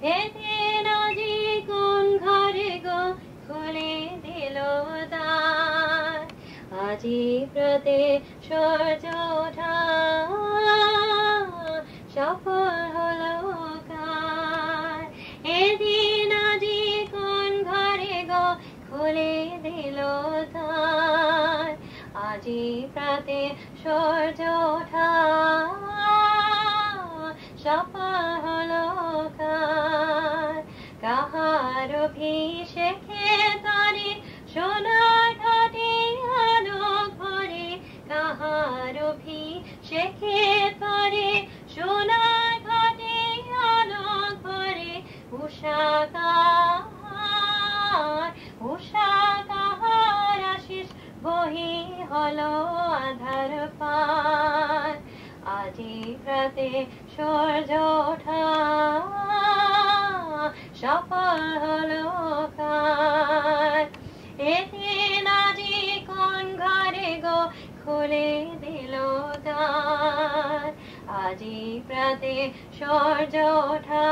এদিন আজি কোন ঘরে গো খুলে দিল দ্বার, আজি প্রাতে সূর্য ওঠা সফল হলো কার। এদিন আজি কোন ঘরে গো খুলে দিল দ্বার, আজি প্রাতে সূর্য ওঠা সফল হলো কার। কাহার অভিষেকে তারে সোনার ঘাটে আলোক ভরে, কাহার অভিষেকে তারে সোনার ঘাটে আলোক ভরে, উষা কাহার আশিস বহি হলো আধার পার, আজি প্রাতে সূর্য ওঠা সফল হলো কার। এদিন আজি কোন ঘরে গো খুলে দিল দ্বার, আজি প্রাতে সূর্য ওঠা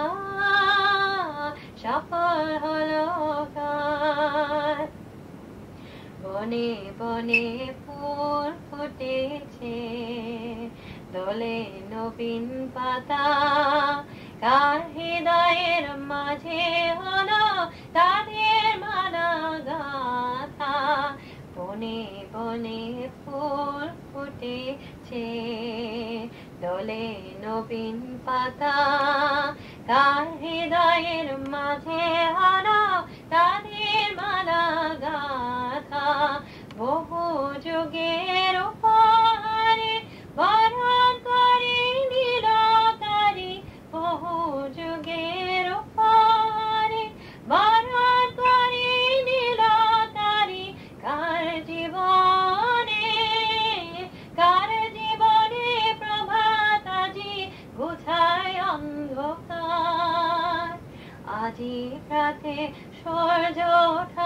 সফল হলো কার। বনে বনে ফুল ফুটেছে, দোলে নবীন পাতা, কার হৃদয়ের মাঝে হলো তাদের মালা গাথা। বনে বনে ফুল ফুটেছে, দোলে নবীন পাতা, কার হৃদয়ের মাঝে হলো তাদের মালা গাথা। বহু যুগের উপহারে বরণ করে নিল তারি, বহু যুগের উপহারে বরণ করে নিল তারি। কার জীবনে প্রভাত আজি গুছায় অন্ধকার, আজি প্রাতে সূর্য ওঠা